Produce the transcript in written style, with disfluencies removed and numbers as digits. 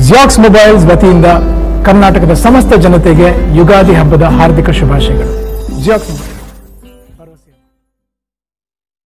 ಜಿಯಾಕ್ಸ್ mobiles ವತಿಯಿಂದ ಕರ್ನಾಟಕದ ಸಮಸ್ತ ಜನತೆಗೆ ಯುಗಾದಿ ಹಬ್ಬದ ಹಾರ್ದಿಕ ಶುಭಾಶಯಗಳು. ಜಿಯಾಕ್ಸ್